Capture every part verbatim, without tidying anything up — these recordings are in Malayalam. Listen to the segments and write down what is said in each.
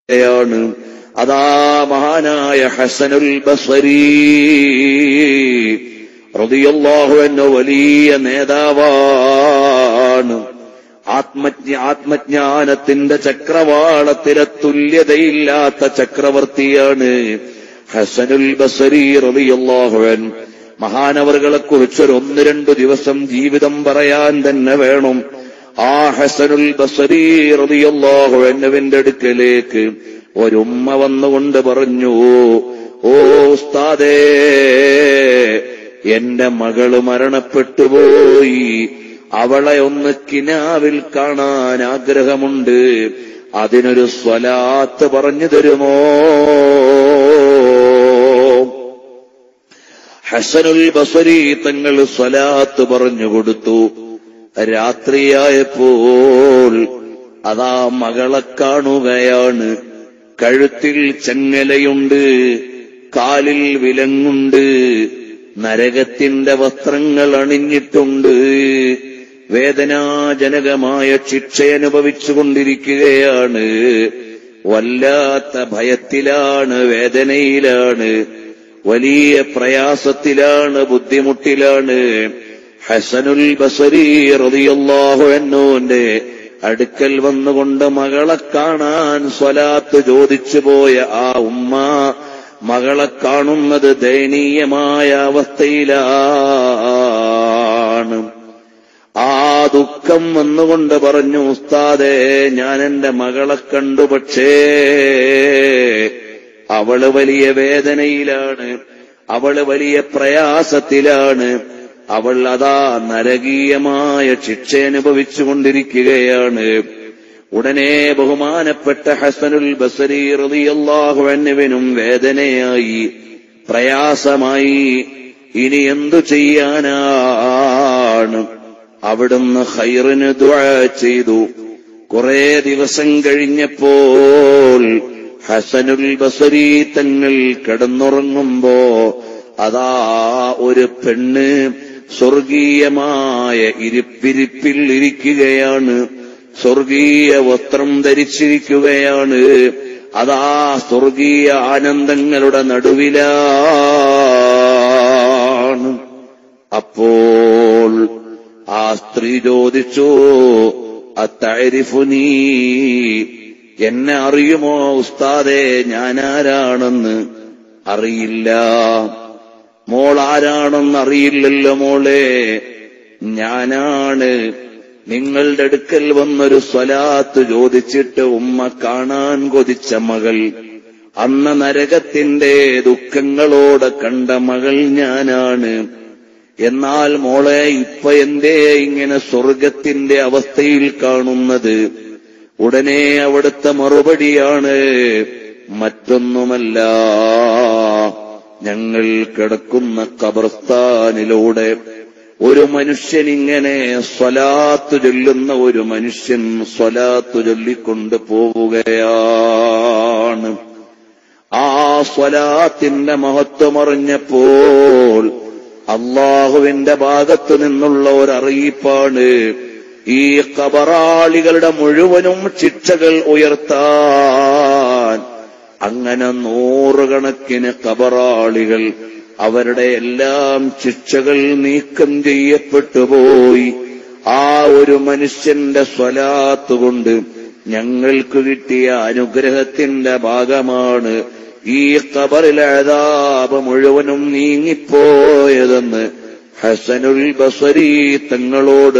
ാണ് അതാ മഹാനായ ഹസനുൽ ബസ്രി റളിയല്ലാഹു അൻഹു വലിയ നേതാവാണ്. ആത്മജ്ഞ ആത്മജ്ഞാനത്തിന്റെ ചക്രവാളത്തിലെ തുല്യതയില്ലാത്ത ചക്രവർത്തിയാണ് ഹസനുൽ ബസ്രി റളിയല്ലാഹു അൻഹു. മഹാനവറുകളെ കുറിച്ചൊരു ഒന്ന് രണ്ടു ദിവസം ജീവിതം പറയാൻ തന്നെ വേണം. ആ ഹസനുൽ ബസ്രി റളിയല്ലാഹു അൻഹുവിന്റെ അടുക്കലേക്ക് ഒരുമ്മ വന്നുകൊണ്ട് പറഞ്ഞു, ഓ ഉസ്താദേ, എന്റെ മകള് മരണപ്പെട്ടുപോയി, അവളെ ഒന്ന് കിനാവിൽ കാണാൻ ആഗ്രഹമുണ്ട്, അതിനൊരു സ്വലാത്ത് പറഞ്ഞു തരുമോ? ഹസനുൽ ബസ്രി തങ്ങൾ സ്വലാത്ത് പറഞ്ഞു കൊടുത്തു. രാത്രിയായപ്പോൾ അതാ മകളെ കാണുകയാണ്. കഴുത്തിൽ ചെങ്ങലയുണ്ട്, കാലിൽ വിലങ്ങുണ്ട്, നരകത്തിന്റെ വസ്ത്രങ്ങൾ അണിഞ്ഞിട്ടുണ്ട്, വേദനാജനകമായ ശിക്ഷയനുഭവിച്ചുകൊണ്ടിരിക്കുകയാണ്. വല്ലാത്ത ഭയത്തിലാണ്, വേദനയിലാണ്, വലിയ പ്രയാസത്തിലാണ്, ബുദ്ധിമുട്ടിലാണ്. ഹസനുൽ ബസ്രി റളിയല്ലാഹു അൻഹുവിന്റെ അടുക്കൽ വന്നുകൊണ്ട് മകളെ കാണാൻ സ്വലാത്ത് ചോദിച്ചു പോയ ആ ഉമ്മ മകളെ കാണുന്നത് ദയനീയമായ അവസ്ഥയിലാണ്. ആ ദുഃഖം വന്നുകൊണ്ട് പറഞ്ഞു, ഉസ്താദേ, ഞാൻ എന്റെ മകളെ കണ്ടു, പക്ഷേ അവള് വലിയ വേദനയിലാണ്, അവള് വലിയ പ്രയാസത്തിലാണ്, അവൾ അതാ നരകീയമായ ശിക്ഷ അനുഭവിച്ചുകൊണ്ടിരിക്കുകയാണ്. ഉടനെ ബഹുമാനപ്പെട്ട ഹസനുൽ ബസ്രി റളിയല്ലാഹു അൻഹുവിനും വേദനയായി, പ്രയാസമായി. ഇനി എന്തു ചെയ്യാനാണ്? അവിടുന്ന് ഖൈറിന് ദുആ ചെയ്തു. കുറെ ദിവസം കഴിഞ്ഞപ്പോൾ ഹസനുൽ ബസ്രി തങ്ങൾ കിടന്നുറങ്ങുമ്പോ അതാ ഒരു പെണ്ണ് സ്വർഗീയമായ ഇരിപ്പിരിപ്പിൽ ഇരിക്കുകയാണ്, സ്വർഗീയ വസ്ത്രം ധരിച്ചിരിക്കുകയാണ്. അതാ സ്വർഗീയ ആനന്ദങ്ങളുടെ നടുവിലാണ്. അപ്പോൾ ആ സ്ത്രീ ചോദിച്ചു, അത്തഅരിഫുനീ, എന്നെ അറിയുമോ ഉസ്താദേ, ഞാനാരാണെന്ന്? അറിയില്ല. മോൾ ആരാണെന്ന് അറിയില്ലല്ലോ മോളെ. ഞാനാണ് നിങ്ങളുടെ അടുക്കൽ വന്നൊരു സ്വലാത്ത് ചോദിച്ചിട്ട് ഉമ്മ കാണാൻ കൊതിച്ച മകൾ, അന്ന് നരകത്തിന്റെ ദുഃഖങ്ങളോടെ കണ്ട മകൾ ഞാനാണ്. എന്നാൽ മോളെ ഇപ്പൊ എന്തേ ഇങ്ങനെ സ്വർഗത്തിന്റെ അവസ്ഥയിൽ കാണുന്നത്? ഉടനെ അവിടുത്തെ മറുപടിയാണ്, മറ്റൊന്നുമല്ല, ഞങ്ങൾ കിടക്കുന്ന ഖബർസ്ഥാനിലൂടെ ഒരു മനുഷ്യൻ ഇങ്ങനെ സ്വലാത്ത് ചൊല്ലുന്ന ഒരു മനുഷ്യൻ സ്വലാത്ത് ചൊല്ലിക്കൊണ്ട് പോവുകയാണ്. ആ സ്വലാത്തിന്റെ മഹത്വമറിഞ്ഞപ്പോൾ അള്ളാഹുവിന്റെ ഭാഗത്തു നിന്നുള്ള ഒരറിയിപ്പാണ്, ഈ ഖബറാളികളുടെ മുഴുവനും ശിക്ഷകൾ ഉയർത്താൻ അങ്ങനെ നൂറുകണക്കിന് ഖബറാളികൾ, അവരുടെ എല്ലാം ശിക്ഷകൾ നീക്കം ചെയ്യപ്പെട്ടുപോയി. ആ ഒരു മനുഷ്യന്റെ സ്വലാത്ത് കൊണ്ട് ഞങ്ങൾക്ക് കിട്ടിയ അനുഗ്രഹത്തിന്റെ ഭാഗമാണ് ഈ ഖബറിലെ അദാബ് മുഴുവനും നീങ്ങിപ്പോയതെന്ന് ഹസനുൽ ബസ്രി തങ്ങളോട്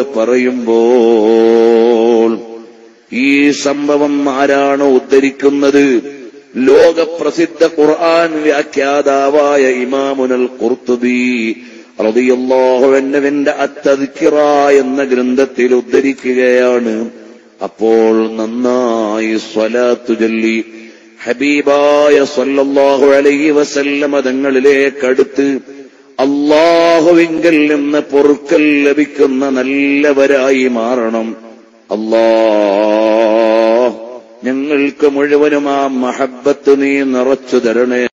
പറയുമ്പോൾ ഈ സംഭവം ആരാണ് ഉദ്ധരിക്കുന്നത്? ലോകപ്രസിദ്ധ ഖുർആൻ വ്യാഖ്യാതാവായ ഇമാമുൽ ഖുർത്തുബി റളിയല്ലാഹു അൻഹുവിന്റെ അത്തദ്കിറ എന്ന ഗ്രന്ഥത്തിൽ ഉദ്ധരിക്കുകയാണ്. അപ്പോൾ നന്നായി സ്വലാത്തു ചൊല്ലി ഹബീബായ സല്ലല്ലാഹു അലൈഹി വസല്ലമ തങ്ങളിലേക്കടുത്ത് അല്ലാഹുവിങ്കൽ നിന്ന് പൊറുക്കൽ ലഭിക്കുന്ന നല്ലവരായി മാറണം. അല്ലാഹ് ഞങ്ങൾക്ക് മുഴുവനും ആ മഹബ്ബത്ത് നീ നിറച്ചു തരണേ.